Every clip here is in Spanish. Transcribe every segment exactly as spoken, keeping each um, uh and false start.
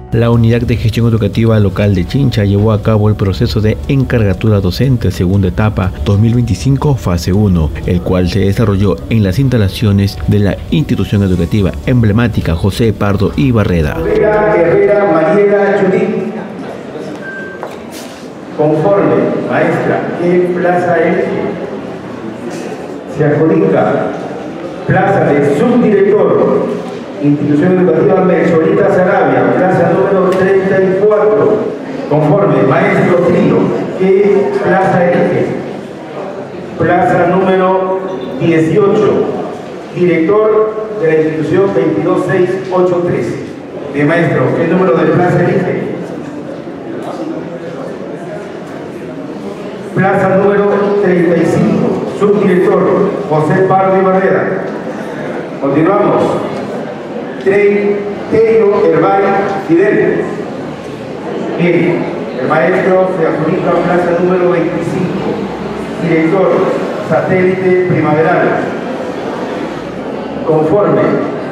La Unidad de Gestión Educativa Local de Chincha llevó a cabo el proceso de encargatura docente segunda etapa dos mil veinticinco fase uno, el cual se desarrolló en las instalaciones de la institución educativa emblemática José Pardo y Barreda. Herrera Mariela Judith, conforme, maestra, ¿qué plaza es? Se adjudica plaza de subdirector, Institución Educativa Melchorita Sarabia, plaza número treinta y cuatro, conforme, maestro Trío, ¿qué plaza elige? Plaza número dieciocho, director de la institución veintidós mil seiscientos ochenta y tres. Bien, maestro, ¿qué número de plaza elige? Plaza número treinta y cinco, subdirector José Pardo y Barrera. Continuamos. Terio Herbay Fidel. Bien, el maestro se adjudica plaza número veinticinco, director Satélite Primaveral. Conforme.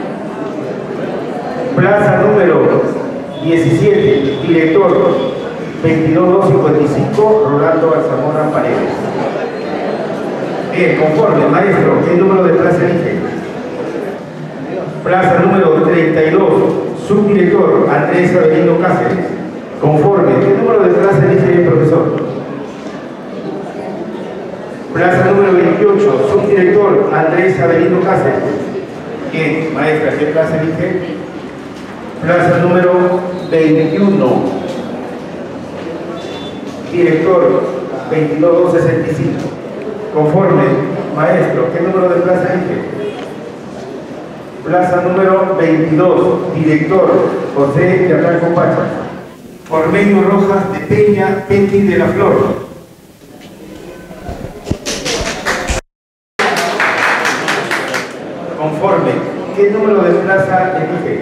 Plaza número diecisiete, director veintidós mil doscientos cincuenta y cinco, Rolando Alzamora Paredes. Bien, conforme, maestro, ¿qué número de plaza elige? Plaza número treinta y dos, subdirector Andrés Avelino Cáceres. Conforme, ¿qué número de plaza elige el profesor? Plaza número veintiocho, subdirector Andrés Avelino Cáceres. Bien, maestra, ¿qué plaza elige? Plaza número veintiuno, director veintidós mil sesenta y cinco. Conforme, maestro, ¿qué número de plaza elige? Plaza número veintidós, director José Yatraco Pacha. Ormeño Rojas de Peña, Pendy de la Flor. Conforme, ¿qué número de plaza elige?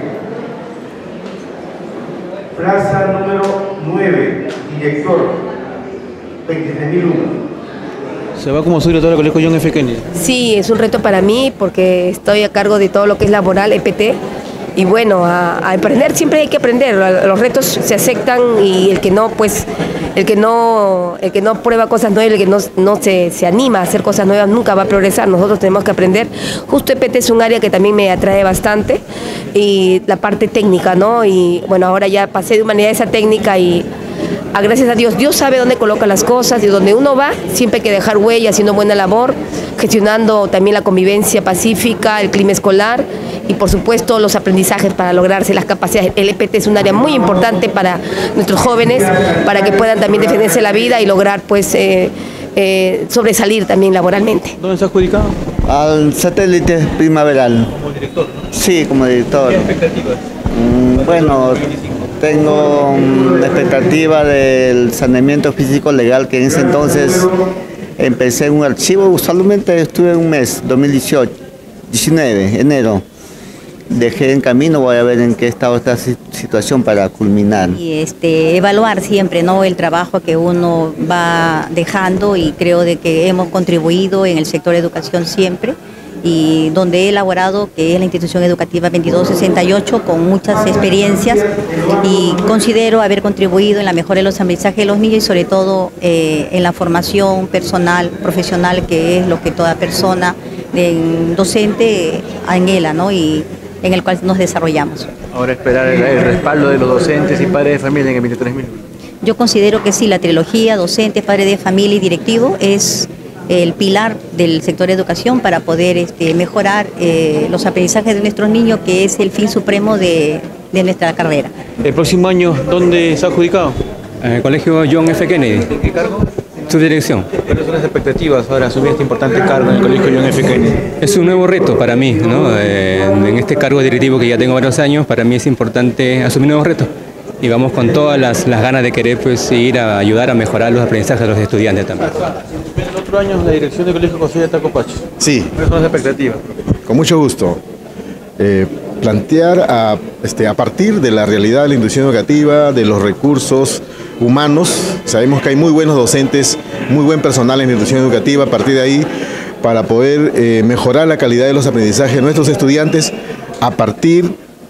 Plaza número nueve, director veintitrés mil uno. ¿Se va como subdirectora del Colegio John F. Kennedy? Sí, es un reto para mí porque estoy a cargo de todo lo que es laboral, E P T. Y bueno, a, a aprender, siempre hay que aprender. Los retos se aceptan y el que no, pues, el que no, el que no prueba cosas nuevas, el que no, no se, se anima a hacer cosas nuevas, nunca va a progresar. Nosotros tenemos que aprender. Justo E P T es un área que también me atrae bastante. Y la parte técnica, ¿no? Y bueno, ahora ya pasé de humanidades a técnica y a gracias a Dios, Dios sabe dónde coloca las cosas y donde uno va, siempre hay que dejar huella, haciendo buena labor, gestionando también la convivencia pacífica, el clima escolar y por supuesto los aprendizajes para lograrse las capacidades. El E P T es un área muy importante para nuestros jóvenes, para que puedan también defenderse la vida y lograr pues eh, eh, sobresalir también laboralmente. ¿Dónde se ha adjudicado? Al Satélite Primaveral. Como director, ¿no? Sí, como director. ¿Qué expectativas? Mm, bueno, tengo una expectativa del saneamiento físico legal que en ese entonces empecé un archivo, usualmente estuve un mes, dos mil dieciocho, diecinueve, enero. Dejé en camino, voy a ver en qué estado está esta situación para culminar. Y este, evaluar siempre, ¿no?, el trabajo que uno va dejando y creo de que hemos contribuido en el sector de educación siempre. Y donde he elaborado, que es la institución educativa veintidós sesenta y ocho, con muchas experiencias y considero haber contribuido en la mejora de los aprendizajes de los niños y sobre todo eh, en la formación personal, profesional, que es lo que toda persona eh, docente anhela, ¿no?, y en el cual nos desarrollamos. Ahora esperar el, el respaldo de los docentes y padres de familia en el veintitrés mil. Yo considero que sí, la trilogía docente, padre de familia y directivo es el pilar del sector de educación para poder este, mejorar eh, los aprendizajes de nuestros niños, que es el fin supremo de, de nuestra carrera. ¿El próximo año dónde se ha adjudicado? En el Colegio John F. Kennedy. ¿En qué cargo? Subdirección. ¿Cuáles son las expectativas ahora asumir este importante cargo en el Colegio John F. Kennedy? Es un nuevo reto para mí, ¿no? Eh, en este cargo directivo que ya tengo varios años, para mí es importante asumir nuevos retos. Y vamos con todas las, las ganas de querer pues, ir a ayudar a mejorar los aprendizajes de los estudiantes también. El otro año la dirección del Colegio José Yatraco Pacha. Sí. ¿Cuáles son las expectativas? Con mucho gusto. Eh, plantear a, este, a partir de la realidad de la institución educativa, de los recursos humanos, sabemos que hay muy buenos docentes, muy buen personal en la institución educativa, a partir de ahí, para poder eh, mejorar la calidad de los aprendizajes de nuestros estudiantes, a partir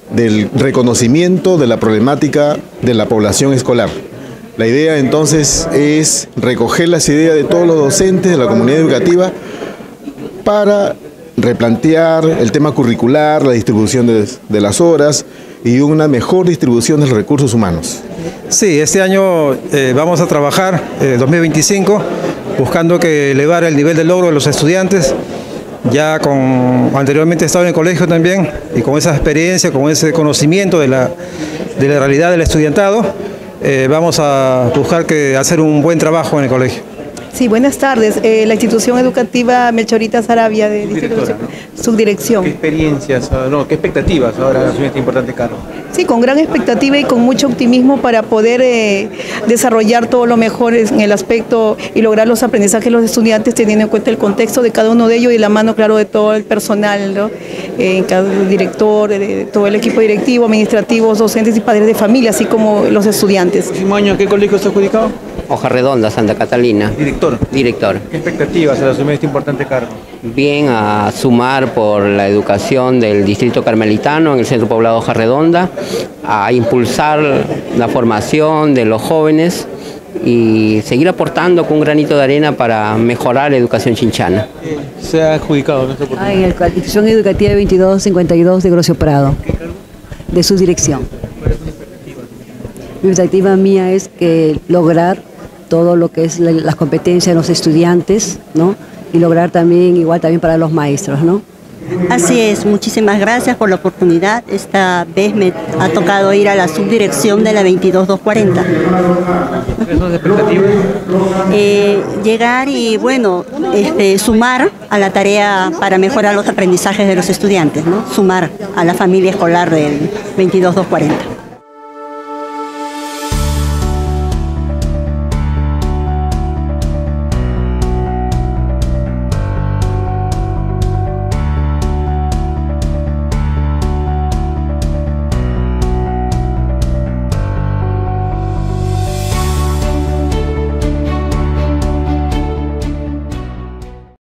del reconocimiento de la problemática de la población escolar. La idea entonces es recoger las ideas de todos los docentes de la comunidad educativa para replantear el tema curricular, la distribución de, de las horas y una mejor distribución de los recursos humanos. Sí, este año eh, vamos a trabajar, eh, dos mil veinticinco, buscando que elevar el nivel de logro de los estudiantes. Ya con, anteriormente he estado en el colegio también, y con esa experiencia, con ese conocimiento de la, de la realidad del estudiantado, eh, vamos a buscar que hacer un buen trabajo en el colegio. Sí, buenas tardes. Eh, la institución educativa Melchorita Saravia de Distrito de Subdirección. ¿Qué experiencias, no, qué expectativas ahora asume este importante cargo? Sí, con gran expectativa y con mucho optimismo para poder eh, desarrollar todo lo mejor en el aspecto y lograr los aprendizajes de los estudiantes, teniendo en cuenta el contexto de cada uno de ellos y la mano, claro, de todo el personal, ¿no? Eh, cada director, de todo el equipo directivo, administrativos, docentes y padres de familia, así como los estudiantes. ¿El próximo año qué colegio se ha adjudicado? Hoja Redonda, Santa Catalina. ¿Director? Director. ¿Qué expectativas al asumir este importante cargo? Bien, a sumar por la educación del distrito carmelitano en el centro poblado Hoja Redonda, a impulsar la formación de los jóvenes y seguir aportando con un granito de arena para mejorar la educación chinchana. ¿Se ha adjudicado en esta oportunidad? Ah, en la institución educativa veintidós cincuenta y dos de Grosio Prado, de su dirección. Mi expectativa mía es que lograr todo lo que es la, las competencias de los estudiantes, ¿no? Y lograr también, igual también para los maestros, ¿no? Así es, muchísimas gracias por la oportunidad. Esta vez me ha tocado ir a la subdirección de la veintidós doscientos cuarenta. ¿Cuáles son las expectativas? Eh, llegar y, bueno, este, sumar a la tarea para mejorar los aprendizajes de los estudiantes, ¿no? Sumar a la familia escolar del veintidós doscientos cuarenta.